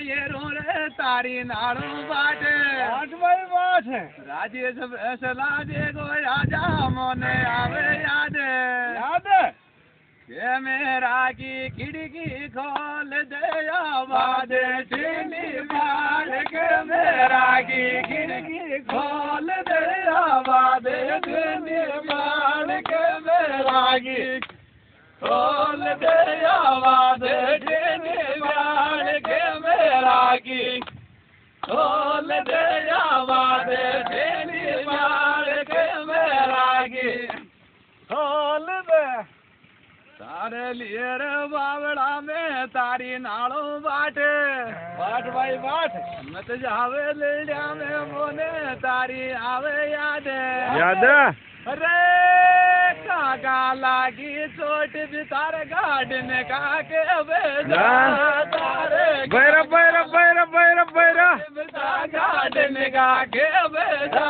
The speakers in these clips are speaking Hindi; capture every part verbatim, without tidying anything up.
लिए रो रे तारी नाड़ू बाट आठ बाई बात है राजेश फैसला दे गो राजा मोने आवे याद याद है ये मेरा की खिड़की खोल दे आवाज चीनी मार के मेरा की खिड़की खोल दे आवाज चीनी मार के मेरा की खोल दे आवाज चीनी मार के मेरा की खोल दे आवाज चीनी मार के मेरा की खोल दे तारे लिए रे बावड़ा में तारी नाड़ो बाट बाट भाई बाट मत जावे लेड़ा में मोने तारी आवे याद याद अरे काका लागी चोट भी तारे गार्डन का के बेजा तारे बैरा बैरा बैरा बैरा बैरा गार्डन का के बेजा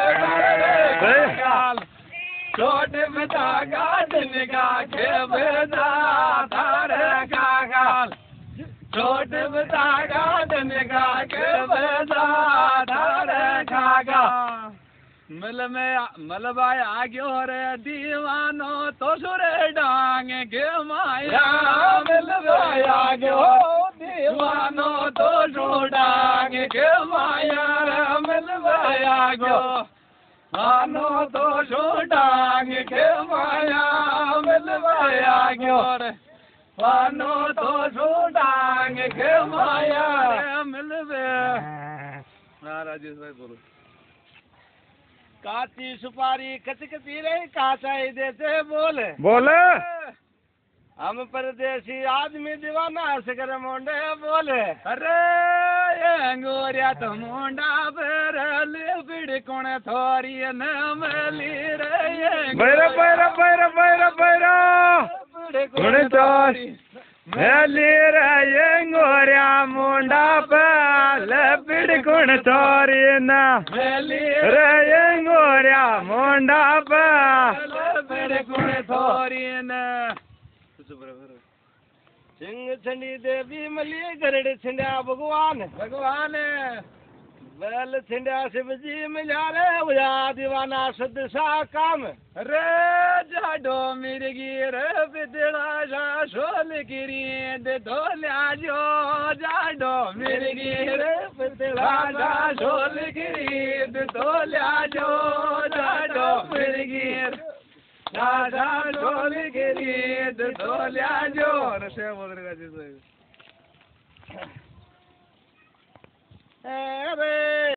छोट बता गार्डन का के बेजा तारे काकाल छोट बता गार्डन का के बेजा तारे काका मल में मलबाई आग्यो रे दीवानो तो सुरे डांग के माया मलबाई आग्यो दीवानो तो सुडांग के माया मलबाई आग्यो आनो तो सुडांग के माया मलबाई आग्यो रे आनो तो सुडांग के माया मिलवे हाँ राजेश भाई बोलो काची सुपारी कचकती रे काचाई देते बोले बोले हम परदेसी आदमी दीवाना सकर मोंडे बोले अरे ये गोरिया तो मोंडा पर लिबिड़ कौन थोरी न मिली रे ये बैरा बैरा बैरा बैरा बैरा कौन थोरी मिली रे ये गोरिया मुंडा पर लिबिड़ कौन थोरी न मिली रे ये गोरिया मुंडा पर लिबिड़ कौन थोरी न सिंह छंडी देवी मली गरड़ छिंडा भगवान भगवान बैल छिंडा शिव जी मिला रे उया दीवाना शुद्ध सा काम रे जाडो मिर्गी रे बिदड़ा जा शोल गिरी दे धोल्या जो जाडो मिर्गी रे बिदड़ा जा शोल गिरी दे धोल्या जो जाडो मिर्गी दादा ढोल गिरी ढोल्या जोर से बोल रहा जी